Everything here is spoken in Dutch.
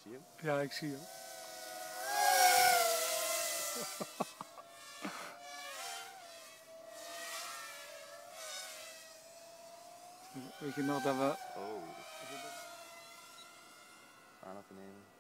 zie je hem? Ja, ik zie hem. Weet je nog dat we... Oh. Aan te nemen.